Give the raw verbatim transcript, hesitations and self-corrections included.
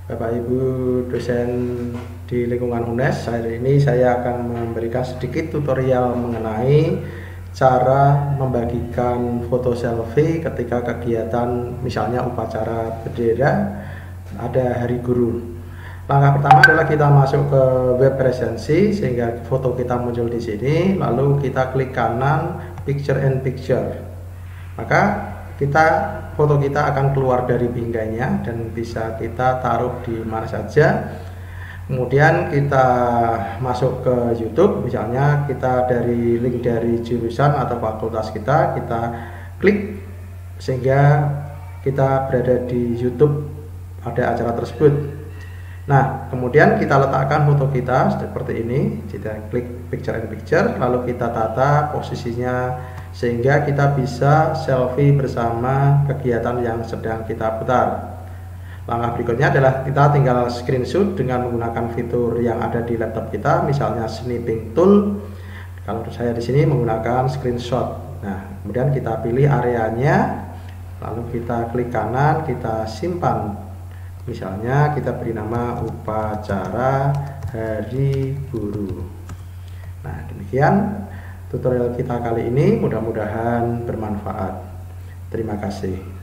Bapak Ibu dosen di lingkungan U N E S. Hari ini saya akan memberikan sedikit tutorial mengenai cara membagikan foto selfie ketika kegiatan, misalnya upacara bendera, ada Hari Guru. Langkah pertama adalah kita masuk ke web presensi sehingga foto kita muncul di sini, lalu kita klik kanan picture in picture. Maka kita foto kita akan keluar dari binggainya dan bisa kita taruh di mana saja. Kemudian kita masuk ke YouTube, misalnya kita dari link dari jurusan atau fakultas kita, kita klik sehingga kita berada di YouTube pada acara tersebut. Nah, kemudian kita letakkan foto kita seperti ini, kita klik picture in picture, lalu kita tata posisinya sehingga kita bisa selfie bersama kegiatan yang sedang kita putar. Langkah berikutnya adalah kita tinggal screenshot dengan menggunakan fitur yang ada di laptop kita, misalnya snipping tool. Kalau saya di sini menggunakan screenshot. Nah, kemudian kita pilih areanya, lalu kita klik kanan, kita simpan. Misalnya kita beri nama upacara Hari Guru. Nah, demikian tutorial kita kali ini, mudah-mudahan bermanfaat. Terima kasih.